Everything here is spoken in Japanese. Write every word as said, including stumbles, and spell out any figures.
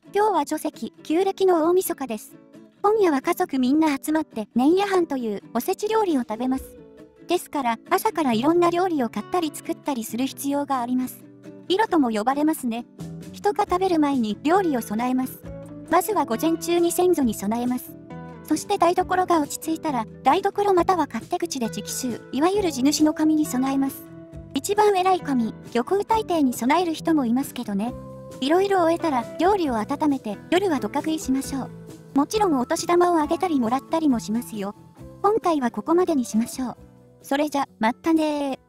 今日は除夕、旧暦の大晦日です。今夜は家族みんな集まって年夜飯というおせち料理を食べます。ですから朝からいろんな料理を買ったり作ったりする必要があります。色とも呼ばれますね。人が食べる前に料理を備えます。まずは午前中に先祖に備えます。そして台所が落ち着いたら台所または勝手口で直習、いわゆる地主の神に備えます。一番偉い神、玉皇大帝に備える人もいますけどね。いろいろ終えたら料理を温めて夜はどか食いしましょう。もちろんお年玉をあげたりもらったりもしますよ。今回はここまでにしましょう。それじゃ、まったねー。